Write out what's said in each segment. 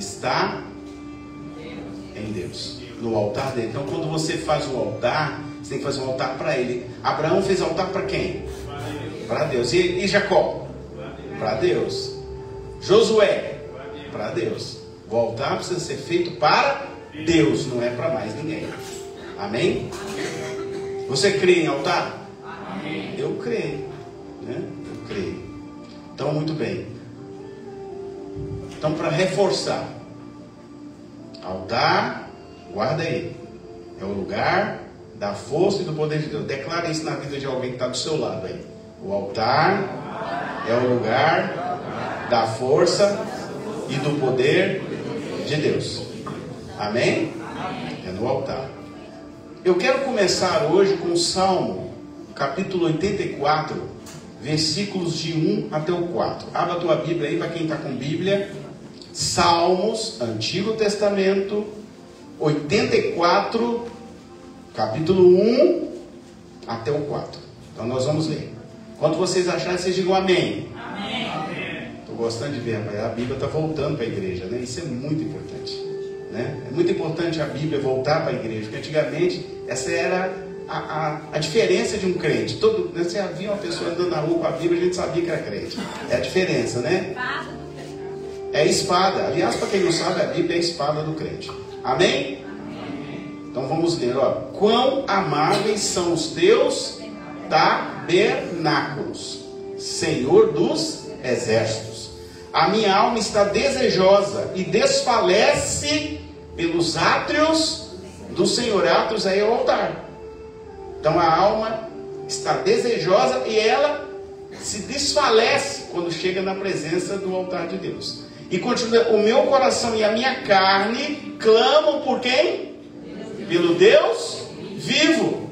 está em Deus, no altar dele. Então quando você faz o altar, você tem que fazer um altar para ele. Abraão fez altar para quem? Para Deus. E Jacó? Para Deus. Josué? Para Deus. O altar precisa ser feito para Deus, não é para mais ninguém. Amém? Você crê em altar? Amém. Eu creio, né? Eu creio. Então, muito bem. Então, para reforçar, altar, guarda aí, é o lugar da força e do poder de Deus. Declara isso na vida de alguém que está do seu lado aí. O altar é o lugar da força e do poder de Deus. Amém? É no altar. Eu quero começar hoje com o Salmo, capítulo 84, versículos de 1 até o 4. Abra a tua Bíblia aí para quem está com Bíblia. Salmos, Antigo Testamento, 84, capítulo 1 até o 4. Então nós vamos ler. Quando vocês acharem, vocês digam amém. Amém. Estou gostando de ver, rapaz, a Bíblia está voltando para a igreja, né? Isso é muito importante, né? É muito importante a Bíblia voltar para a igreja, porque antigamente essa era a diferença de um crente. Né, você havia uma pessoa andando na rua com a Bíblia, a gente sabia que era crente. É a diferença, né? É espada. Aliás, para quem não sabe, a Bíblia é a espada do crente. Amém? Então vamos ler, ó. Quão amáveis são os teus tabernáculos, Senhor dos exércitos. A minha alma está desejosa e desfalece pelos átrios do Senhor. Átrios aí é o altar. Então a alma está desejosa e ela se desfalece quando chega na presença do altar de Deus. E continua, o meu coração e a minha carne clamam por quem? Pelo Deus vivo.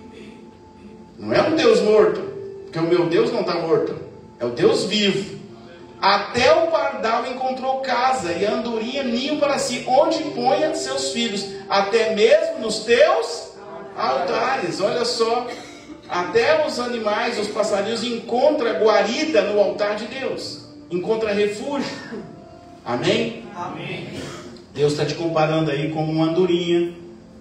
Não é um Deus morto, porque o meu Deus não está morto. É o Deus vivo. Até o pardal encontrou casa e a andorinha ninho para si, onde ponha seus filhos, até mesmo nos teus altares. Olha só, até os animais, os passarinhos encontram guarida no altar de Deus, encontra refúgio. Amém? Amém. Deus está te comparando aí com uma andorinha,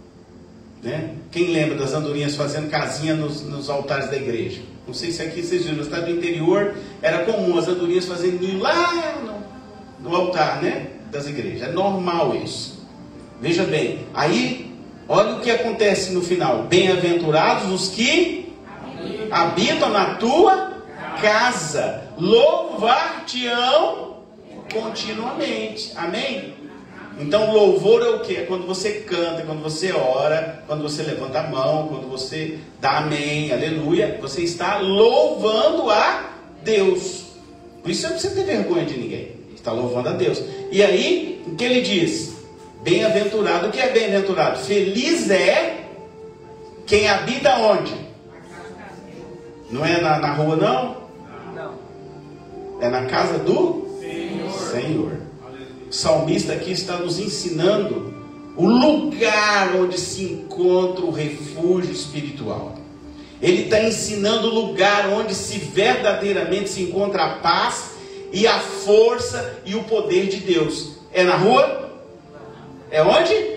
né? Quem lembra das andorinhas fazendo casinha nos altares da igreja? Não sei se aqui vocês viram, no estado do interior era comum as andorinhas fazendo ninho lá no altar, né, das igrejas. É normal isso. Veja bem, aí olha o que acontece no final. Bem-aventurados os que habitam na tua casa, louvar-te-ão continuamente. Amém? Então louvor é o que? É quando você canta, quando você ora, quando você levanta a mão, quando você dá amém, aleluia. Você está louvando a Deus. Por isso você não precisa ter vergonha de ninguém. Você está louvando a Deus. E aí, o que ele diz? Bem-aventurado. O que é bem-aventurado? Feliz é quem habita onde? Não é na rua, não? Não. É na casa do Senhor. O salmista aqui está nos ensinando o lugar onde se encontra o refúgio espiritual. Ele está ensinando o lugar onde se verdadeiramente se encontra a paz e a força e o poder de Deus. É na rua? É onde?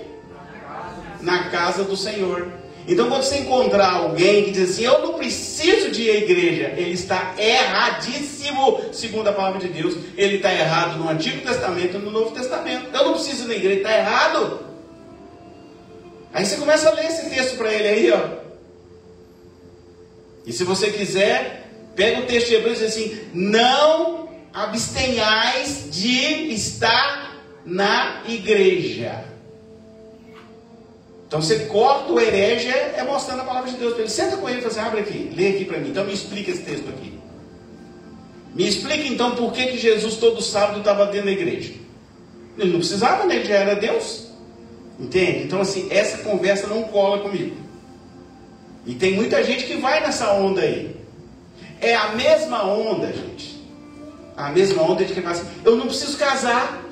Na casa do Senhor. Então quando você encontrar alguém que diz assim, eu não preciso de ir à igreja, ele está erradíssimo, segundo a palavra de Deus. Ele está errado no Antigo Testamento e no Novo Testamento. Eu não preciso ir na igreja, está errado. Aí você começa a ler esse texto para ele aí, ó. E se você quiser, pega o texto de Hebreus e diz assim, não abstenhais de estar na igreja. Então você corta o herege, é mostrando a palavra de Deus para ele. Senta com ele e fala assim, abre aqui, lê aqui para mim. Então me explica esse texto aqui. Me explica então por que Jesus todo sábado estava dentro da igreja. Ele não precisava, né? Ele já era Deus. Entende? Então assim, essa conversa não cola comigo. E tem muita gente que vai nessa onda aí. É a mesma onda, gente. A mesma onda de quem fala assim, eu não preciso casar.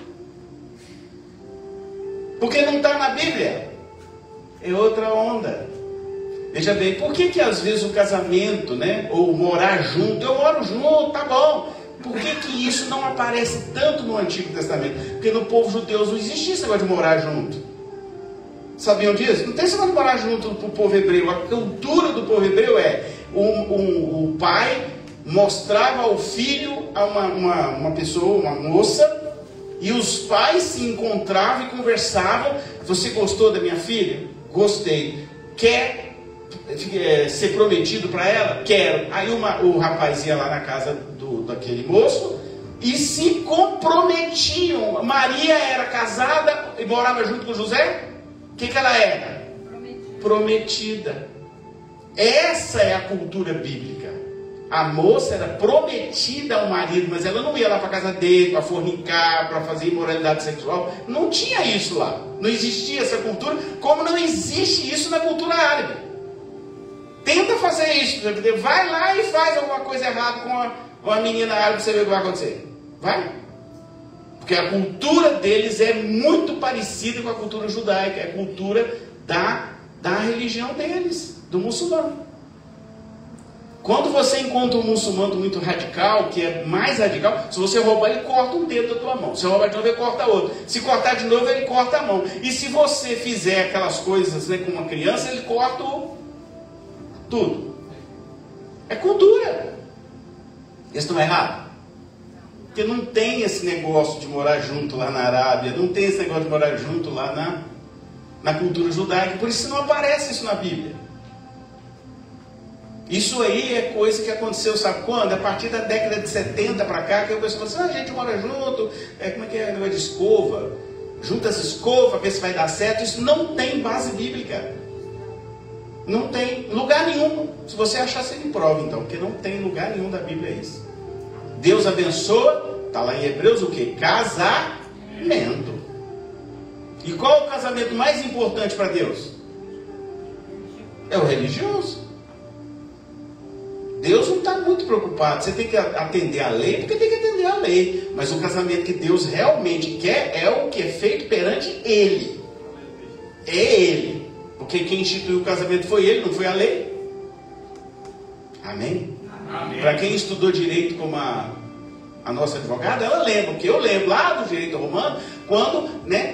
Porque não está na Bíblia. É outra onda. Veja bem, por que às vezes o casamento, né, ou morar junto, eu moro junto, tá bom, Por que isso não aparece tanto no Antigo Testamento? Porque no povo judeu não existia esse negócio de morar junto. Sabiam disso? Não tem esse negócio de morar junto para o povo hebreu. A cultura do povo hebreu é o pai mostrava ao filho a uma pessoa, uma moça, e os pais se encontravam e conversavam. Você gostou da minha filha? Gostei. Quer ser prometido para ela? Quero. Aí o rapaz ia lá na casa daquele moço e se comprometiam. Maria era casada e morava junto com José. O que ela era? Prometida. Essa é a cultura bíblica. A moça era prometida ao marido, mas ela não ia lá para a casa dele para fornicar, para fazer imoralidade sexual. Não tinha isso lá. Não existia essa cultura, como não existe isso na cultura árabe. Tenta fazer isso. Vai lá e faz alguma coisa errada com a menina árabe, você vê o que vai acontecer. Vai. Porque a cultura deles é muito parecida com a cultura judaica. É a cultura da religião deles, do muçulmano. Quando você encontra um muçulmano muito radical, que é mais radical, se você roubar, ele corta um dedo da tua mão. Se roubar de novo, ele corta outro. Se cortar de novo, ele corta a mão. E se você fizer aquelas coisas, né, com uma criança, ele corta tudo. É cultura. Eles estão errados? Porque não tem esse negócio de morar junto lá na Arábia, não tem esse negócio de morar junto lá na cultura judaica. Por isso não aparece isso na Bíblia. Isso aí é coisa que aconteceu, sabe quando? A partir da década de 70 para cá, que o pessoal falou assim, a gente mora junto, como é que é o negócio de escova? Junta as escovas, vê se vai dar certo. Isso não tem base bíblica. Não tem lugar nenhum. Se você achar, você me prova então, porque não tem lugar nenhum da Bíblia isso. Deus abençoa, está lá em Hebreus o que? Casamento. E qual é o casamento mais importante para Deus? É o religioso. Deus não está muito preocupado. Você tem que atender a lei, porque tem que atender a lei. Mas o casamento que Deus realmente quer é o que é feito perante Ele. É Ele. Porque quem instituiu o casamento foi Ele, não foi a lei. Amém? Para quem estudou direito como a nossa advogada, ela lembra. Porque eu lembro lá do direito romano, quando, né,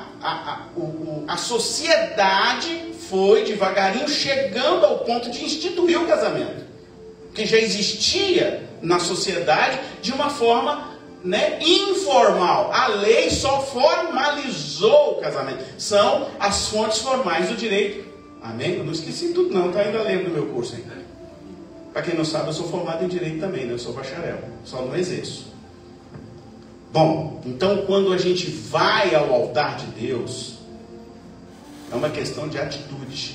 a sociedade foi devagarinho chegando ao ponto de instituir o casamento. Que já existia na sociedade de uma forma, né, informal. A lei só formalizou o casamento. São as fontes formais do direito. Amém? Eu não esqueci tudo não, tá? Ainda lembro do meu curso ainda. Para quem não sabe, eu sou formado em direito também, né? Eu sou bacharel, só não exerço. Bom, então quando a gente vai ao altar de Deus, é uma questão de atitude.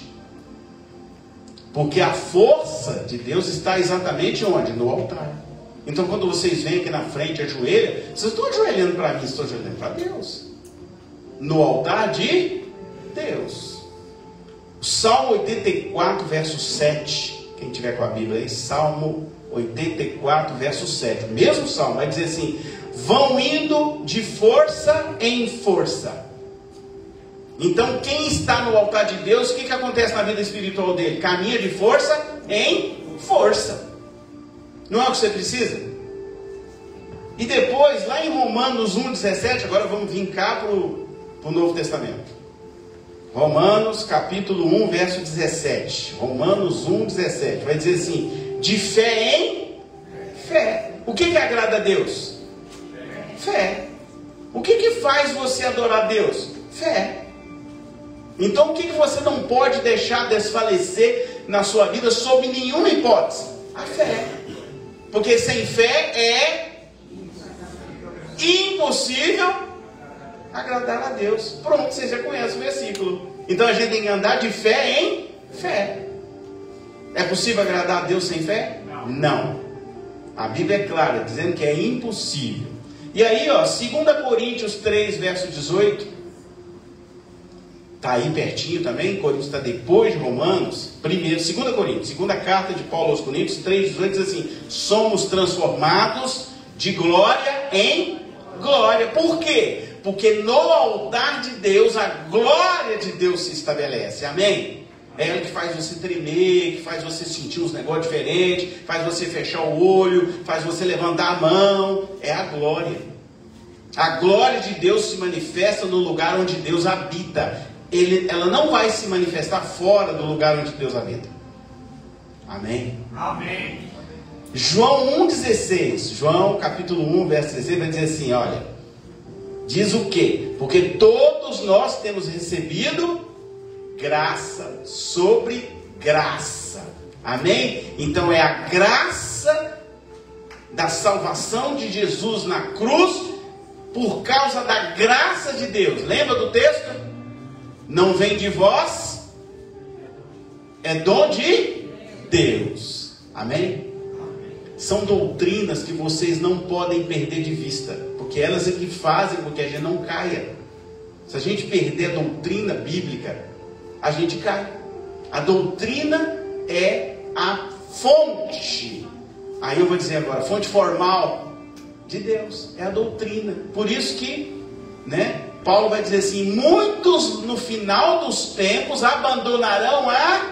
Porque a força de Deus está exatamente onde? No altar. Então quando vocês vêm aqui na frente, ajoelham, vocês estão ajoelhando para mim, estão ajoelhando para Deus. No altar de Deus. Salmo 84, verso 7. Quem tiver com a Bíblia aí, Salmo 84, verso 7. O mesmo salmo vai dizer assim: vão indo de força em força. Então quem está no altar de Deus, o que acontece na vida espiritual dele? Caminha de força em força. Não é o que você precisa? E depois, lá em Romanos 1,17, agora vamos vir cá para o Novo Testamento. Romanos capítulo 1, verso 17. Romanos 1,17. Vai dizer assim: de fé em fé. O que agrada a Deus? Fé. O que faz você adorar a Deus? Fé. Então o que você não pode deixar desfalecer na sua vida sob nenhuma hipótese? A fé. Porque sem fé é impossível agradar a Deus. Pronto, você já conhece o versículo. Então a gente tem que andar de fé em fé. É possível agradar a Deus sem fé? Não. A Bíblia é clara, dizendo que é impossível. E aí, 2 Coríntios 3, verso 18. Está aí pertinho também. Coríntios está depois de Romanos. 2 Coríntios, segunda carta de Paulo aos Coríntios 3, 18 diz assim: somos transformados de glória em glória. Por quê? Porque no altar de Deus, a glória de Deus se estabelece. Amém? É ela que faz você tremer, que faz você sentir uns negócios diferentes, faz você fechar o olho, faz você levantar a mão. É a glória. A glória de Deus se manifesta no lugar onde Deus habita. Ela não vai se manifestar fora do lugar onde Deus habita. Amém? Amém. João 1,16. João capítulo 1, verso 16 vai dizer assim, olha. Diz o quê? Porque todos nós temos recebido graça sobre graça. Amém? Então é a graça da salvação de Jesus na cruz por causa da graça de Deus. Lembra do texto? Não vem de vós, é dom de Deus. Amém? São doutrinas que vocês não podem perder de vista, porque elas é que fazem com que a gente não caia. Se a gente perder a doutrina bíblica, a gente cai. A doutrina é a fonte. Aí eu vou dizer agora, fonte formal de Deus, é a doutrina. Por isso que, Paulo vai dizer assim, muitos no final dos tempos abandonarão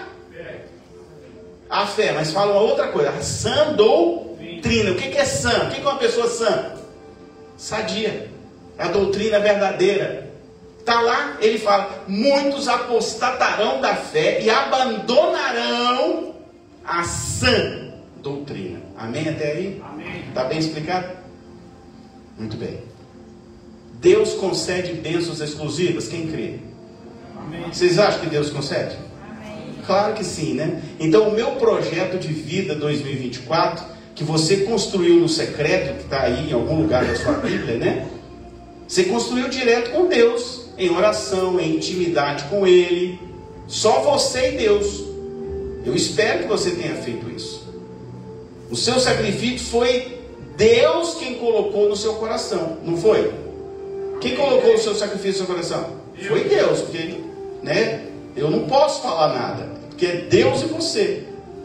a fé, mas fala uma outra coisa, a sã doutrina. O que é sã? O que é uma pessoa sã? Sadia. É a doutrina verdadeira. Está lá, ele fala, muitos apostatarão da fé e abandonarão a sã doutrina. Amém até aí? Está bem explicado? Muito bem. Deus concede bênçãos exclusivas? Quem crê? Amém. Vocês acham que Deus concede? Amém. Claro que sim, né? Então o meu projeto de vida 2024, que você construiu no secreto, que está aí em algum lugar da sua Bíblia, né? Você construiu direto com Deus, em oração, em intimidade com Ele, só você e Deus. Eu espero que você tenha feito isso. O seu sacrifício foi Deus quem colocou no seu coração, não foi? Quem colocou o seu sacrifício no seu coração? Foi Deus, porque, eu não posso falar nada, porque é Deus e você.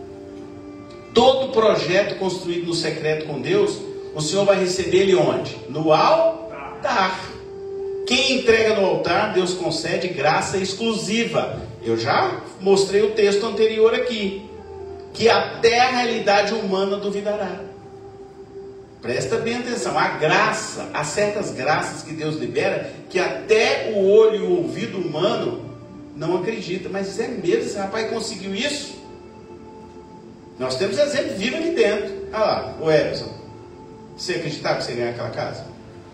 Todo projeto construído no secreto com Deus, o Senhor vai receber ele onde? No altar. Quem entrega no altar, Deus concede graça exclusiva. Eu já mostrei o texto anterior aqui, que até a realidade humana duvidará. Presta bem atenção, há certas graças que Deus libera, que até o olho e o ouvido humano não acredita. Mas é mesmo, esse rapaz conseguiu isso? Nós temos exemplo vivo aqui dentro. Olha lá, o Everson. Você acreditava que você ia ganhar aquela casa?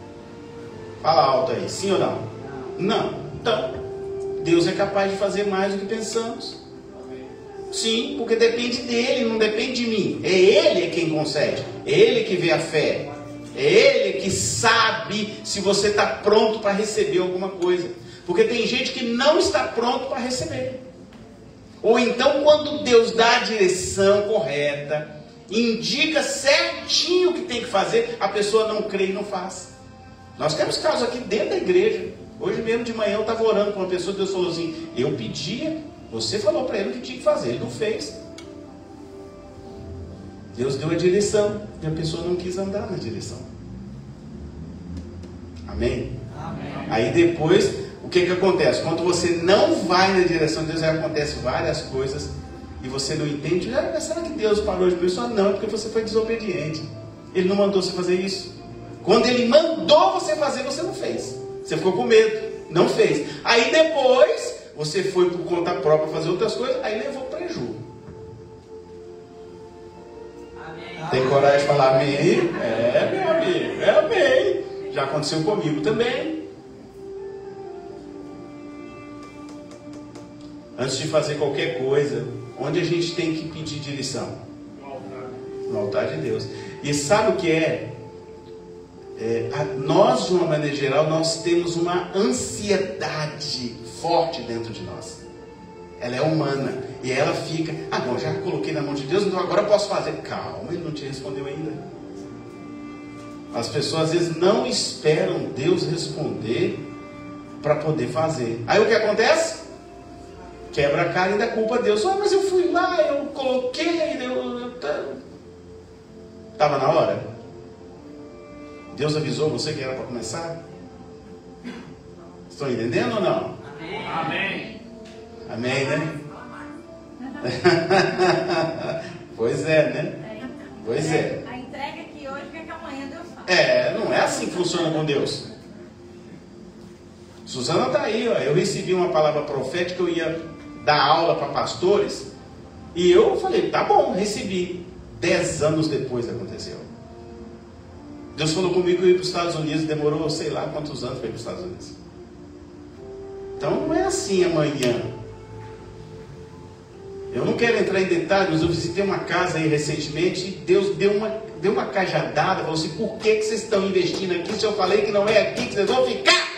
Fala alto aí, sim ou não? Não. Então, Deus é capaz de fazer mais do que pensamos. Sim, porque depende dele, não depende de mim. É ele quem concede, é ele que vê a fé, é ele que sabe se você está pronto para receber alguma coisa. Porque tem gente que não está pronto para receber. Ou então, quando Deus dá a direção correta, indica certinho o que tem que fazer, a pessoa não crê e não faz. Nós temos casos aqui dentro da igreja. Hoje mesmo de manhã eu estava orando com uma pessoa, Deus falou assim, eu pedia, você falou para ele o que tinha que fazer, ele não fez. Deus deu a direção e a pessoa não quis andar na direção. Amém? Amém. Aí depois, o que acontece? Quando você não vai na direção de Deus, aí acontecem várias coisas e você não entende. Será que Deus parou de pensar? Não, porque você foi desobediente. Ele não mandou você fazer isso. Quando ele mandou você fazer, você não fez. Você ficou com medo, não fez. Aí depois, você foi por conta própria fazer outras coisas, aí levou prejuízo. Amém. Tem coragem de falar amém aí? É, meu amigo, é amém. Já aconteceu comigo também. Antes de fazer qualquer coisa, onde a gente tem que pedir direção? No altar de Deus. E sabe o que é? Nós, de uma maneira geral, nós temos uma ansiedade forte dentro de nós. Ela é humana. E ela fica, bom, já coloquei na mão de Deus, então agora eu posso fazer. Calma, ele não te respondeu ainda. As pessoas às vezes não esperam Deus responder para poder fazer. Aí o que acontece? Quebra a cara e dá culpa a Deus. Mas eu fui lá, eu coloquei, estava na hora? Deus avisou você que era para começar? Estão entendendo ou não? Amém. Amém, né? Pois é, né? Pois é. A entrega aqui hoje, que amanhã Deus faz. Não é assim que funciona com Deus. Suzana está aí, ó. Eu recebi uma palavra profética, eu ia dar aula para pastores, e eu falei, tá bom, recebi. 10 anos depois aconteceu. Deus falou comigo que eu ia para os Estados Unidos, demorou sei lá quantos anos para ir para os Estados Unidos. Então não é assim amanhã. Eu não quero entrar em detalhes, mas eu visitei uma casa aí recentemente, e Deus deu uma cajadada, falou assim, por que vocês estão investindo aqui, se eu falei que não é aqui que vocês vão ficar?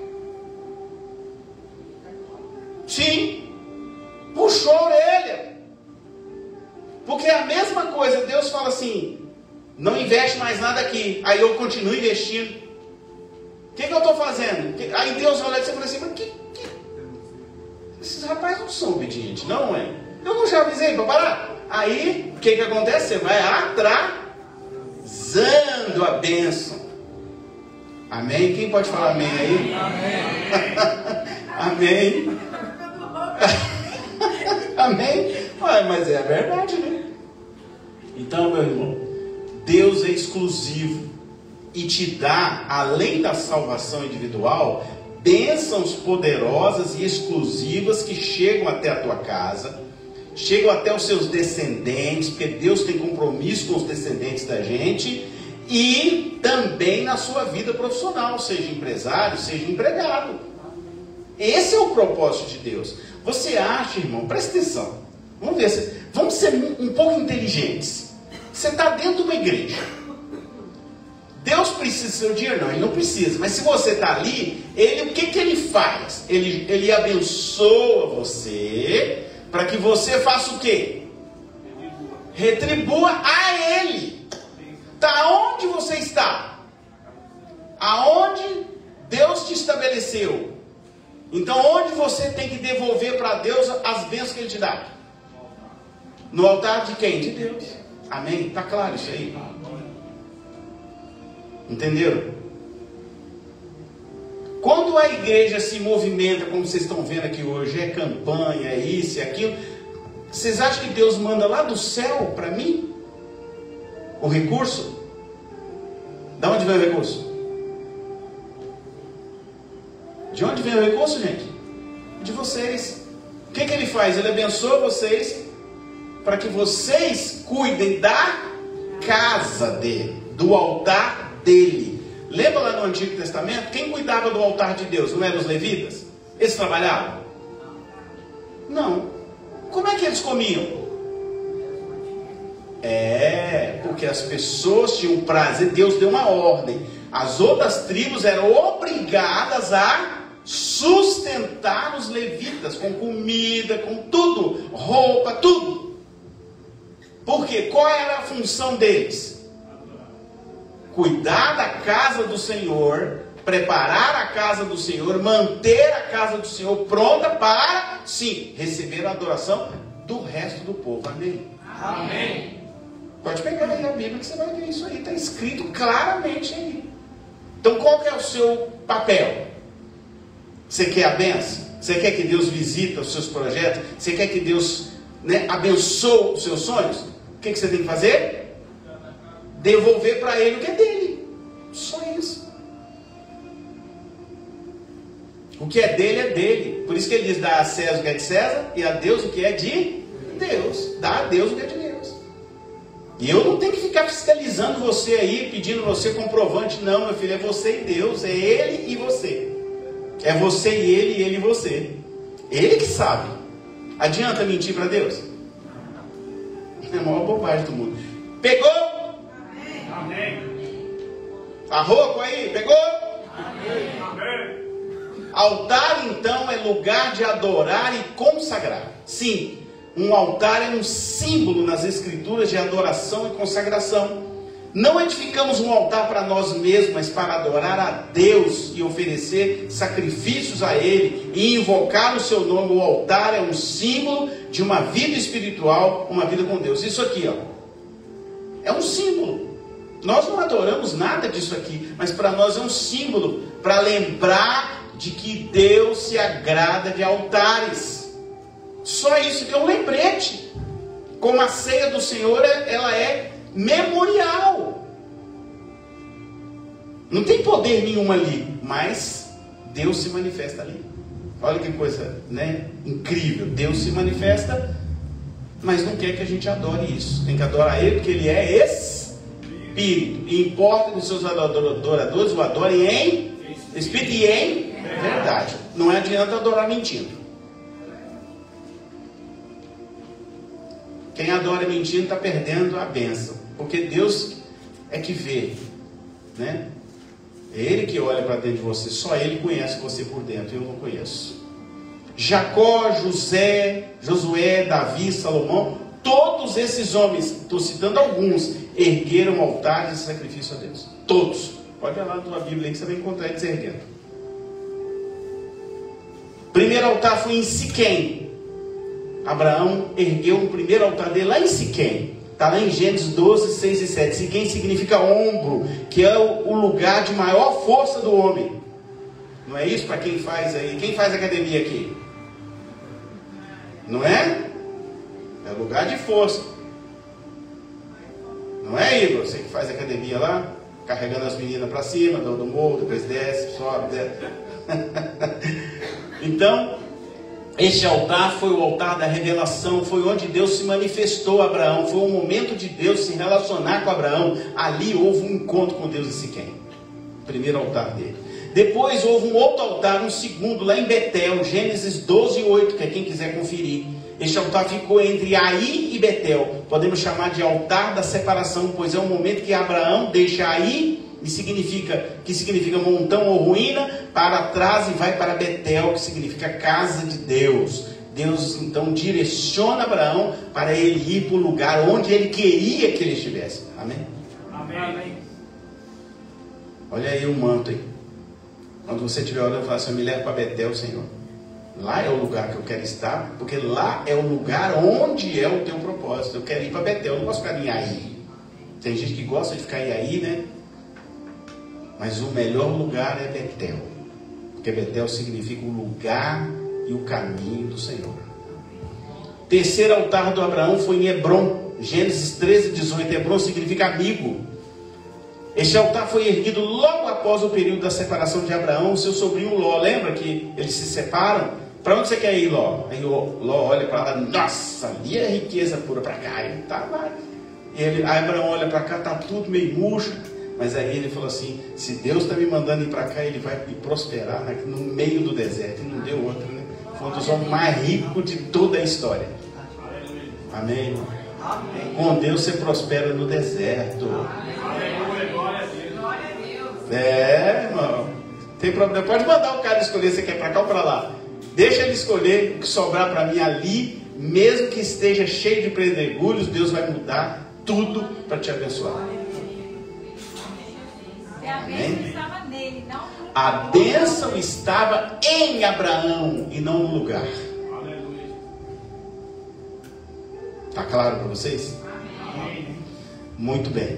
Sim, puxou a orelha. Porque é a mesma coisa, Deus fala assim, não investe mais nada aqui, aí eu continuo investindo. O que eu estou fazendo? Aí Deus olha e você fala assim, mas esses rapazes não são obedientes, não é? Eu não já avisei para parar? Aí, o que acontece? Você vai atrasando a bênção. Amém? Quem pode falar amém aí? Amém. Amém? Mas é a verdade, né? Então, meu irmão, Deus é exclusivo e te dá, além da salvação individual, bênçãos poderosas e exclusivas que chegam até a tua casa, chegam até os seus descendentes, porque Deus tem compromisso com os descendentes da gente, e também na sua vida profissional, seja empresário, seja empregado. Esse é o propósito de Deus. Você acha, irmão, presta atenção, vamos ser um pouco inteligentes. Você está dentro de uma igreja, Deus precisa do seu dinheiro? Não, Ele não precisa. Mas se você está ali, o que ele faz? Ele abençoa você, para que você faça o quê? Retribua a Ele. Está onde você está? Aonde Deus te estabeleceu. Então, onde você tem que devolver para Deus as bênçãos que Ele te dá? No altar de quem? De Deus. Amém? Está claro isso aí? Entenderam? Quando a igreja se movimenta, como vocês estão vendo aqui hoje, é campanha, é isso, é aquilo, vocês acham que Deus manda lá do céu para mim o recurso? De onde vem o recurso? De onde vem o recurso, gente? De vocês. O que Ele faz? Ele abençoa vocês para que vocês cuidem da casa dele, do altar dele. Lembra lá no Antigo Testamento? Quem cuidava do altar de Deus? Não eram os levitas? Eles trabalhavam? Não. Como é que eles comiam? Porque as pessoas tinham prazer. Deus deu uma ordem. As outras tribos eram obrigadas a sustentar os levitas com comida, com tudo, roupa, tudo. Por quê? Qual era a função deles? Cuidar da casa do Senhor, preparar a casa do Senhor, manter a casa do Senhor pronta para, sim, receber a adoração do resto do povo. Amém? Amém. Pode pegar aí a Bíblia que você vai ver isso aí, está escrito claramente aí. Então qual que é o seu papel? Você quer a bênção? Você quer que Deus visita os seus projetos? Você quer que Deus, abençoe os seus sonhos? O que você tem que fazer? Devolver para Ele o que é dele. Só isso. O que é dele. Por isso que ele diz, dá a César o que é de César e a Deus o que é de Deus. Dá a Deus o que é de Deus. E eu não tenho que ficar fiscalizando você aí, pedindo você comprovante. Não, meu filho, é você e Deus. É Ele e você. É você e Ele e você. Ele que sabe. Adianta mentir para Deus? É a maior bobagem do mundo. Pegou? Amém. A roupa aí? Pegou? Amém. Altar, então, é lugar de adorar e consagrar. Sim, um altar é um símbolo nas Escrituras de adoração e consagração. Não edificamos um altar para nós mesmos, mas para adorar a Deus e oferecer sacrifícios a Ele e invocar o seu nome. O altar é um símbolo de uma vida espiritual, uma vida com Deus. Isso aqui, ó, é um símbolo. Nós não adoramos nada disso aqui, mas para nós é um símbolo para lembrar de que Deus se agrada de altares. Só isso, que é um lembrete. Como a ceia do Senhor, ela é memorial. Não tem poder nenhum ali, mas Deus se manifesta ali. Olha que coisa, né, incrível. Deus se manifesta, mas não quer que a gente adore isso. Tem que adorar Ele, porque Ele é Espírito. E importa que os seus adoradores o adorem em Espírito e em verdade. Não adianta adorar mentindo. Quem adora mentindo está perdendo a bênção. Porque Deus é que vê, né? É Ele que olha para dentro de você. Só Ele conhece você por dentro. Eu não conheço. Jacó, Josué, Davi, Salomão, todos esses homens, estou citando alguns, ergueram altares de sacrifício a Deus. Todos. Pode olhar na tua Bíblia aí que você vai encontrar eles erguendo. O primeiro altar foi em Siquém. Abraão ergueu o primeiro altar dele lá em Siquém. Está lá em Gênesis 12, 6 e 7. Siquém significa ombro, que é o lugar de maior força do homem. Não é isso para quem faz aí? Quem faz academia aqui? Não é? É lugar de força. Não é, Igor? Você que faz academia lá, carregando as meninas para cima, do morro, depois desce, sobe, desce. Então, este altar foi o altar da revelação, foi onde Deus se manifestou a Abraão, foi o momento de Deus se relacionar com Abraão. Ali houve um encontro com Deus em Siquém, primeiro altar dele. Depois houve um outro altar, um segundo, lá em Betel, Gênesis 12, 8, que é quem quiser conferir. Este altar ficou entre Aí e Betel. Podemos chamar de altar da separação, pois é o momento que Abraão deixa Aí, que significa montão ou ruína, para trás e vai para Betel, que significa casa de Deus. Deus então direciona Abraão para ele ir para o lugar onde ele queria que ele estivesse. Amém? Amém. Olha aí o manto aí. Quando você estiver orando, fala assim: me leva para Betel, Senhor. Lá é o lugar que eu quero estar, porque lá é o lugar onde é o teu propósito. Eu quero ir para Betel, eu não gosto de ficar em Aí. Tem gente que gosta de ficar em Aí, né? Mas o melhor lugar é Betel, porque Betel significa o lugar e o caminho do Senhor. Terceiro altar do Abraão foi em Hebrom, Gênesis 13, 18. Hebrom significa amigo. Este altar foi erguido logo após o período da separação de Abraão e seu sobrinho Ló. Lembra que eles se separam? Para onde você quer ir, Ló? Aí Ló olha para lá, nossa, ali é riqueza pura, para cá. Ele tá lá. Aí Abraão olha para cá, tá tudo meio murcho. Mas aí ele falou assim: se Deus está me mandando ir para cá, Ele vai me prosperar no meio do deserto. E não deu outra, né? Foi um dos homens mais ricos de toda a história. Amém, irmão? Com Deus você prospera no deserto. É, irmão. Tem problema. Pode mandar o cara escolher se quer para cá ou para lá. Deixa ele escolher o que sobrar para mim ali. Mesmo que esteja cheio de pedregulhos, Deus vai mudar tudo para te abençoar. Amém? A bênção estava em Abraão e não no lugar. Está claro para vocês? Muito bem.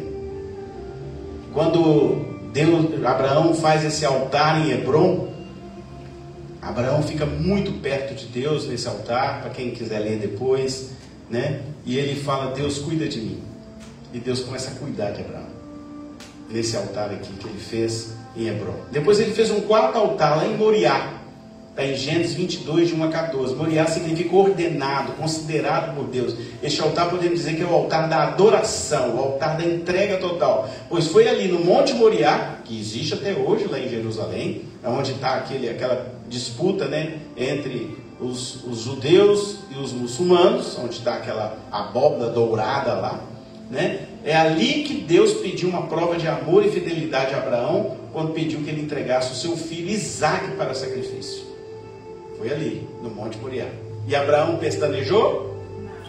Quando Abraão faz esse altar em Hebrom, Abraão fica muito perto de Deus nesse altar, para quem quiser ler depois, né? E ele fala: Deus, cuida de mim. E Deus começa a cuidar de Abraão nesse altar aqui que ele fez em Hebrom. Depois ele fez um quarto altar lá em Moriá. Está em Gênesis 22, de 1 a 14. Moriá significa ordenado, considerado por Deus. Este altar podemos dizer que é o altar da adoração, o altar da entrega total. Pois foi ali no Monte Moriá, que existe até hoje lá em Jerusalém, onde está aquela disputa, né, entre os judeus e os muçulmanos, onde está aquela abóbora dourada lá, né? É ali que Deus pediu uma prova de amor e fidelidade a Abraão, quando pediu que ele entregasse o seu filho Isaque para sacrifício. Foi ali, no Monte Moriá. E Abraão pestanejou?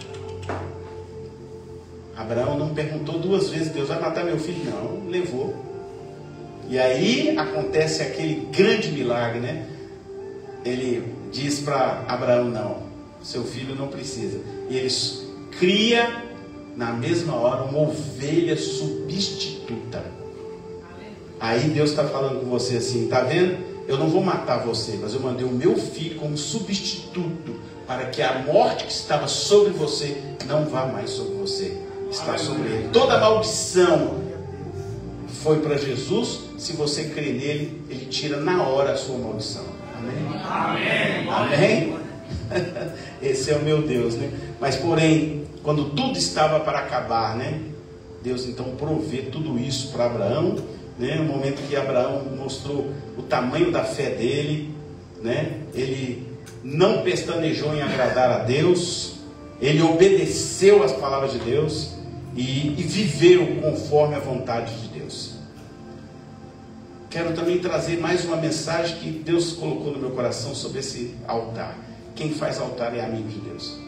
Abraão não perguntou duas vezes: Deus vai matar meu filho? Não, levou. E aí acontece aquele grande milagre, né? Ele diz para Abraão: não, seu filho não precisa. E ele cria na mesma hora uma ovelha substituta. Aí Deus está falando com você assim: está vendo? eu não vou matar você, mas eu mandei o meu filho como substituto, para que a morte que estava sobre você não vá mais sobre você, está sobre ele. Toda maldição foi para Jesus. Se você crê nele, ele tira na hora a sua maldição. Amém? Amém? Amém? Esse é o meu Deus, né? Mas porém, quando tudo estava para acabar, né? Deus então provê tudo isso para Abraão, né? No momento que Abraão mostrou o tamanho da fé dele, né? Ele não pestanejou em agradar a Deus, ele obedeceu às palavras de Deus e viveu conforme a vontade de Deus. Quero também trazer mais uma mensagem que Deus colocou no meu coração sobre esse altar. Quem faz altar é amigo de Deus.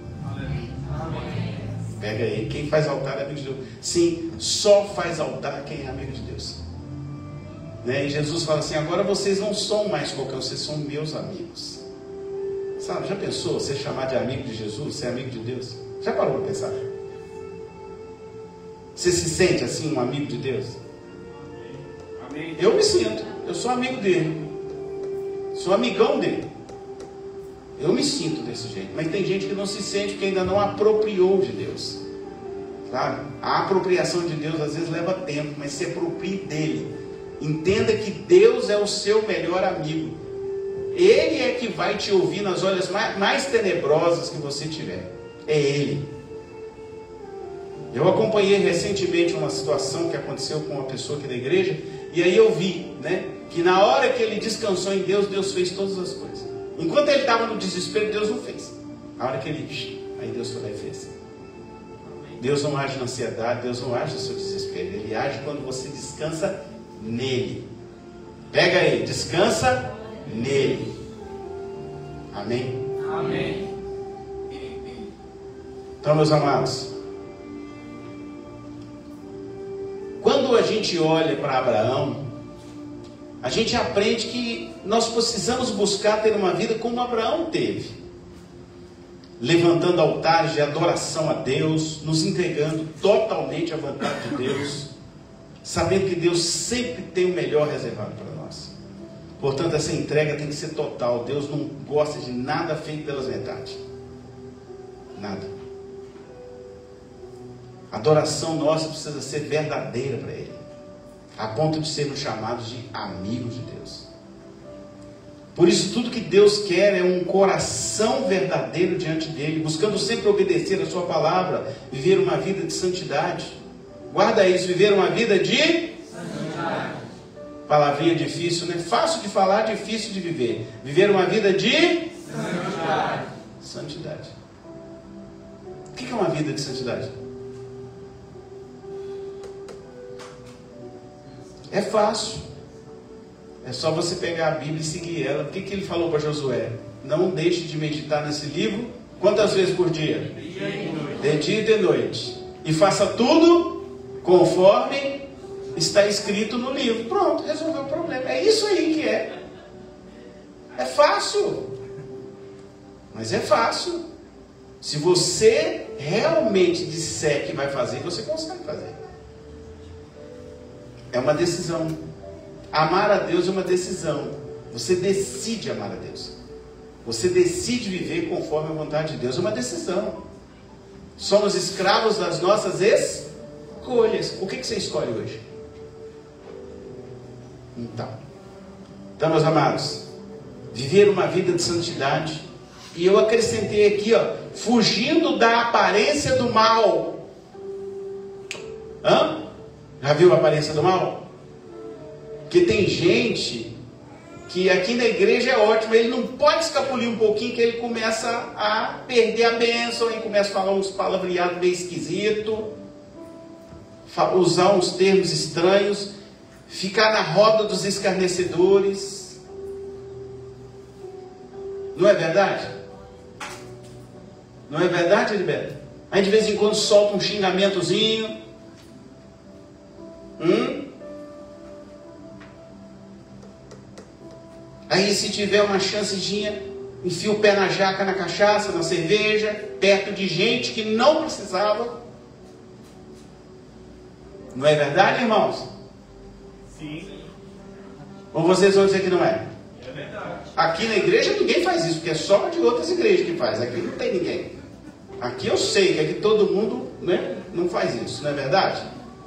Pega aí, quem faz altar é amigo de Deus. Sim, só faz altar quem é amigo de Deus, né? E Jesus fala assim: agora vocês não são mais qualquer, vocês são meus amigos. Sabe, já pensou você chamar de amigo de Jesus, ser amigo de Deus? Já parou para pensar? Você se sente assim um amigo de Deus? Amém. Eu me sinto, eu sou amigo dele, sou amigão dele. Eu me sinto desse jeito. Mas tem gente que não se sente porque ainda não apropriou de Deus, sabe? A apropriação de Deus às vezes leva tempo, mas se aproprie dele. Entenda que Deus é o seu melhor amigo. Ele é que vai te ouvir nas horas mais tenebrosas que você tiver. É Ele. Eu acompanhei recentemente uma situação que aconteceu com uma pessoa aqui da igreja, e aí eu vi, né, que na hora que ele descansou em Deus, Deus fez todas as coisas. Enquanto ele estava no desespero, Deus não fez. Na hora que ele... aí Deus foi lá e fez. Deus não age na ansiedade, Deus não age no seu desespero. Ele age quando você descansa nele. Pega aí, descansa nele. Amém? Amém. Então, meus amados, quando a gente olha para Abraão, a gente aprende que nós precisamos buscar ter uma vida como Abraão teve, levantando altares de adoração a Deus, nos entregando totalmente à vontade de Deus, sabendo que Deus sempre tem o melhor reservado para nós. Portanto, essa entrega tem que ser total. Deus não gosta de nada feito pelas metades. Nada. A adoração nossa precisa ser verdadeira para Ele, a ponto de sermos chamados de amigos de Deus. Por isso, tudo que Deus quer é um coração verdadeiro diante dEle, buscando sempre obedecer a sua palavra, viver uma vida de santidade. Guarda isso, viver uma vida de santidade. Palavrinha difícil, né? Fácil de falar, difícil de viver. Viver uma vida de santidade. Santidade. O que é uma vida de santidade? É fácil. É só você pegar a Bíblia e seguir ela. O que ele falou para Josué? Não deixe de meditar nesse livro. Quantas vezes por dia? De dia e de noite. E faça tudo conforme está escrito no livro. Pronto, resolveu o problema. É isso aí que é. É fácil. Mas é fácil. Se você realmente disser que vai fazer, você consegue fazer. É uma decisão. Amar a Deus é uma decisão. Você decide amar a Deus. Você decide viver conforme a vontade de Deus. É uma decisão. Somos escravos das nossas escolhas. O que você escolhe hoje? Então, meus amados, viver uma vida de santidade. E eu acrescentei aqui, fugindo da aparência do mal. Já viu a aparência do mal? Porque tem gente que aqui na igreja é ótimo, ele não pode escapulir um pouquinho, que ele começa a perder a bênção, ele começa a falar uns palavreados meio esquisitos, usar uns termos estranhos, ficar na roda dos escarnecedores. Não é verdade? Não é verdade, Heriberto? Aí de vez em quando solta um xingamentozinho. Aí se tiver uma chancezinha, enfia o pé na jaca, na cachaça, na cerveja, perto de gente que não precisava. Não é verdade, irmãos? Sim. Ou vocês vão dizer que não é? Aqui na igreja ninguém faz isso, porque é só de outras igrejas que faz. Aqui não tem ninguém. Aqui eu sei que aqui todo mundo, né, não faz isso, não é verdade?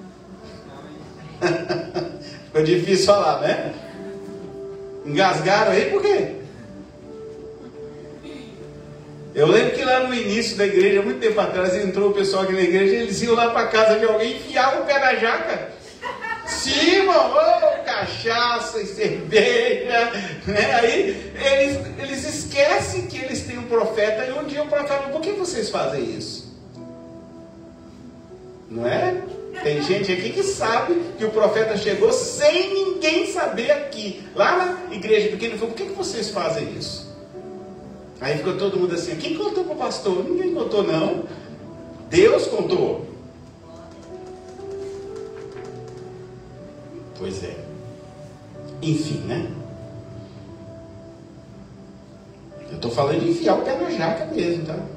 Ficou difícil falar, né? Engasgaram aí por quê? Eu lembro que lá no início da igreja, muito tempo atrás, entrou o pessoal aqui na igreja, eles iam lá para casa de alguém e enfiavam o pé na jaca. Sim, irmão, cachaça e cerveja, né? Aí eles esquecem que eles têm um profeta, e um dia o profeta fala: por que vocês fazem isso? Não é? Tem gente aqui que sabe que o profeta chegou sem ninguém saber aqui. Lá na igreja pequena, falou: por que vocês fazem isso? Aí ficou todo mundo assim: quem contou para o pastor? Ninguém contou, não. Deus contou. Pois é. Enfim, né? Eu estou falando de enfiar o pé na jaca mesmo, tá?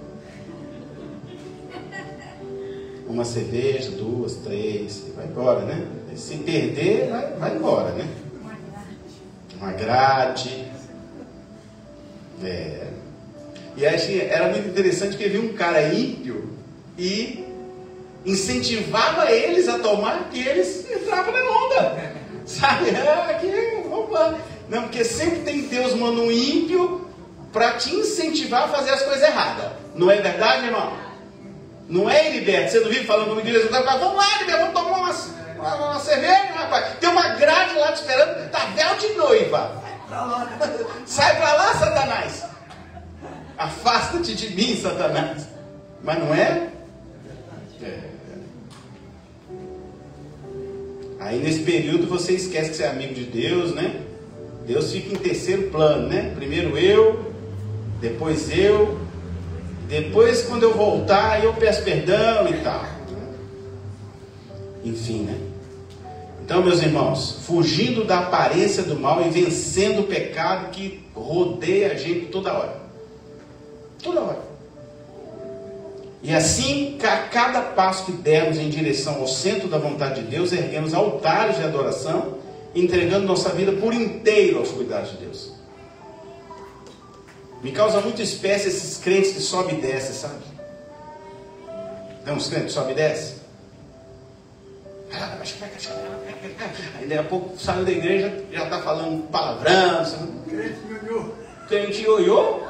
Uma cerveja, 2, 3, vai embora, né? Se perder, vai embora, né? Uma grade. E aí era muito interessante que havia um cara ímpio e incentivava eles a tomar, que eles entravam na onda. Sabe? Aqui, vamos lá. Não, porque sempre tem Deus manda um ímpio para te incentivar a fazer as coisas erradas. Não é verdade, irmão? Não é, Heriberto? Você não vive falando comigo? Vamos lá, Heriberto, vamos tomar uma cerveja, rapaz. Tem uma grade lá te esperando, tá véu de noiva. Sai pra lá, Satanás. Afasta-te de mim, Satanás. Mas não é? Aí nesse período você esquece que você é amigo de Deus, né? Deus fica em terceiro plano, né? Primeiro eu, depois quando eu voltar eu peço perdão e tal. Enfim, né? Então, meus irmãos, fugindo da aparência do mal e vencendo o pecado que rodeia a gente toda hora. Toda hora. E assim, a cada passo que dermos em direção ao centro da vontade de Deus, erguemos altares de adoração, entregando nossa vida por inteiro aos cuidados de Deus. Me causa muita espécie esses crentes que sobe e desce, sabe? Tem uns crentes que sobe e desce. Aí daqui a pouco saiu da igreja, já está falando palavrão. Crente ioiô.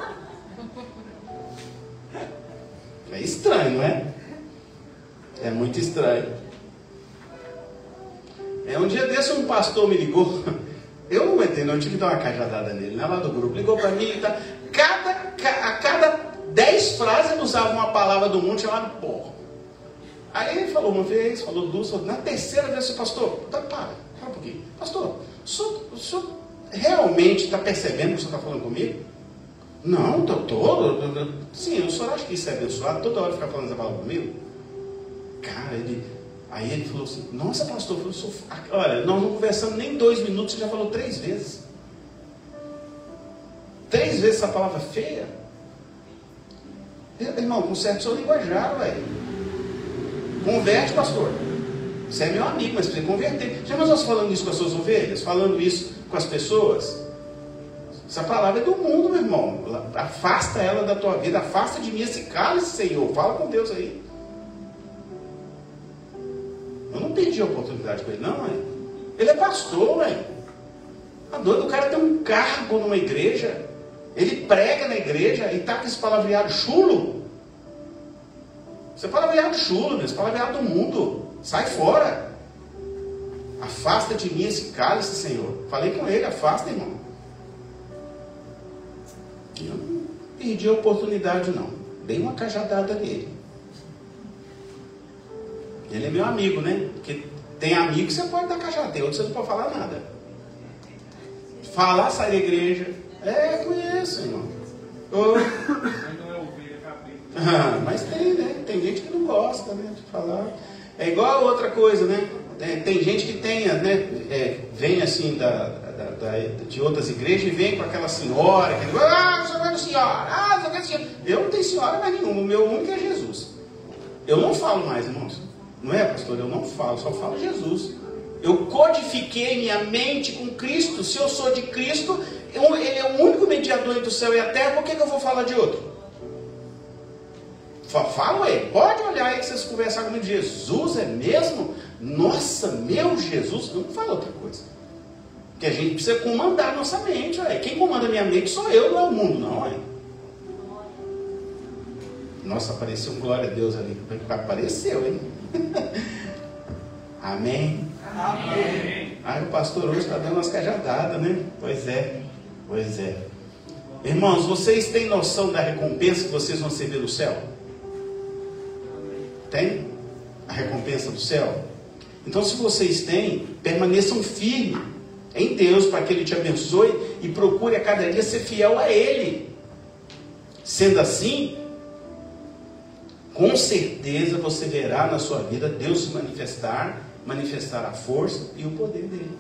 É estranho, não é? É muito estranho. Um dia desse um pastor me ligou. Eu não aguentei, não, eu tive que dar uma cajadada nele, né, lá do grupo. Ligou para mim e tá. A cada 10 frases ele usava uma palavra do mundo chamada porra. Aí ele falou uma vez, falou duas, falou, na terceira vez, pastor, para um pouquinho. Pastor, o senhor realmente está percebendo o que o senhor está falando comigo? Não, doutor. Sim, o senhor acha que isso é abençoado? Toda hora ficar falando essa palavra comigo? Cara, aí ele falou assim: nossa, pastor, olha, nós não conversamos nem 2 minutos, você já falou 3 vezes. 3 vezes essa palavra feia. Irmão, conserte seu linguajar, velho. Converte, pastor. Você é meu amigo, mas precisa converter. Já nós falando isso com as suas ovelhas? Falando isso com as pessoas? Essa palavra é do mundo, meu irmão. Afasta ela da tua vida. Afasta de mim esse cálice, Senhor. Fala com Deus aí. Eu não perdi a oportunidade com ele, não, mãe. Ele é pastor, mãe. A doido, o cara tem um cargo numa igreja. Ele prega na igreja e está com esse palavreado chulo. Isso é palavreado chulo, meu. Isso é palavreado do mundo. Sai fora. Afasta de mim esse cálice, Senhor. Falei com ele, afasta, irmão. Eu não perdi a oportunidade, não. Dei uma cajadada nele. Ele é meu amigo, né? Porque tem amigo que você pode dar cajada, tem outro que você não pode falar nada. Falar, sai da igreja. Conheço, irmão. Mas tem, né? Tem gente que não gosta, né, de falar. É igual a outra coisa, né? Tem gente que tem, né? Vem assim de outras igrejas e vem com aquela senhora, que eu sou vendo senhora, eu sou vendo senhora. Eu não tenho senhora mais nenhuma, o meu único é Jesus. Eu não falo mais, irmãos. Não é, pastor? Eu não falo, só falo Jesus. Eu codifiquei minha mente com Cristo. Se eu sou de Cristo, Ele é o único mediador entre o céu e a terra, por que eu vou falar de outro? Fala aí, pode olhar aí que vocês conversar comigo. Jesus é mesmo? Nossa, meu Jesus, não fala outra coisa. Porque a gente precisa comandar a nossa mente. Ué. Quem comanda a minha mente sou eu, não é o mundo, não. Ué. Nossa, apareceu um glória a Deus ali. Apareceu, hein? Amém? Amém. Ai, o pastor hoje está dando umas cajadadas, né? Pois é, pois é. Irmãos, vocês têm noção da recompensa que vocês vão receber do céu? Tem? A recompensa do céu? Então, se vocês têm, permaneçam firmes em Deus para que Ele te abençoe e procure a cada dia ser fiel a Ele. Sendo assim, com certeza você verá na sua vida Deus se manifestar a força e o poder dele.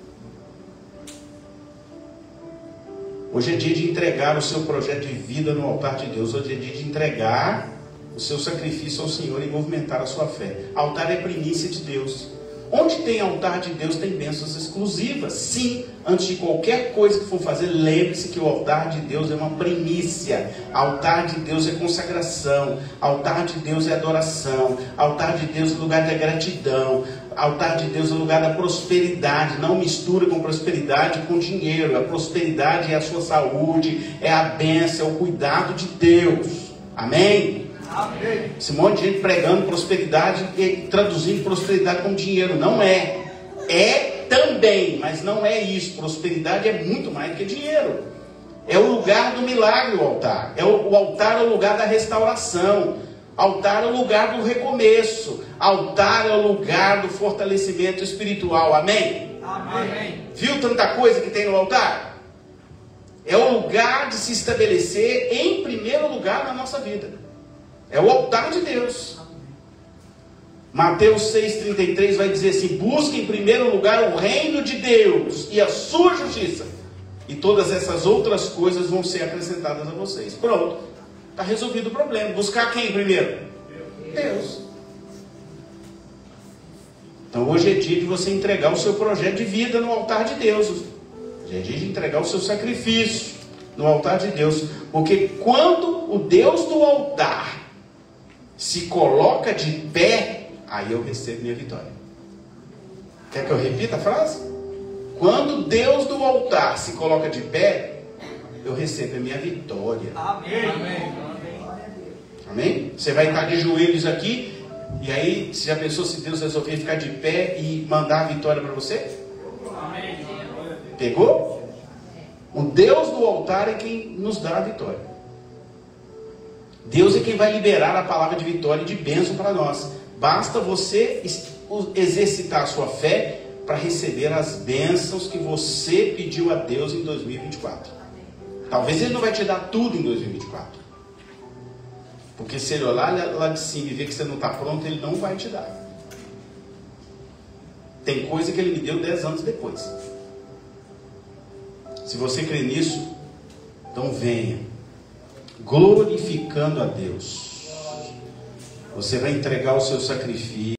Hoje é dia de entregar o seu projeto de vida no altar de Deus. Hoje é dia de entregar o seu sacrifício ao Senhor e movimentar a sua fé. Altar é primícia de Deus. Onde tem altar de Deus tem bênçãos exclusivas. Sim, antes de qualquer coisa que for fazer, lembre-se que o altar de Deus é uma primícia. Altar de Deus é consagração. Altar de Deus é adoração. Altar de Deus é lugar da gratidão. Altar de Deus é lugar da prosperidade. Não mistura com prosperidade com dinheiro. A prosperidade é a sua saúde, é a bênção, é o cuidado de Deus. Amém? Amém. Esse monte de gente pregando prosperidade e traduzindo prosperidade com dinheiro. Não é. É também, mas não é isso. Prosperidade é muito mais do que dinheiro. É o lugar do milagre, o altar. O altar é o lugar da restauração. Altar é o lugar do recomeço. Altar é o lugar do fortalecimento espiritual. Amém? Amém. Viu tanta coisa que tem no altar? É o lugar de se estabelecer em primeiro lugar na nossa vida. É o altar de Deus. Mateus 6,33 vai dizer assim: busque em primeiro lugar o reino de Deus e a sua justiça, e todas essas outras coisas vão ser acrescentadas a vocês. Pronto, está resolvido o problema. Buscar quem primeiro? Deus. Então hoje é dia de você entregar o seu projeto de vida no altar de Deus. Hoje é dia de entregar o seu sacrifício no altar de Deus. Porque quando o Deus do altar se coloca de pé, aí eu recebo minha vitória. Quer que eu repita a frase? Quando Deus do altar se coloca de pé, eu recebo a minha vitória. Amém. Amém? Você vai estar de joelhos aqui, e aí, você já pensou se Deus resolver ficar de pé e mandar a vitória para você? Amém. Pegou? O Deus do altar é quem nos dá a vitória. Deus é quem vai liberar a palavra de vitória e de bênção para nós. Basta você exercitar a sua fé para receber as bênçãos que você pediu a Deus em 2024. Talvez Ele não vai te dar tudo em 2024. Porque se Ele olhar lá de cima e ver que você não está pronto, Ele não vai te dar. Tem coisa que Ele me deu 10 anos depois. Se você crê nisso, então venha glorificando a Deus. Você vai entregar o seu sacrifício.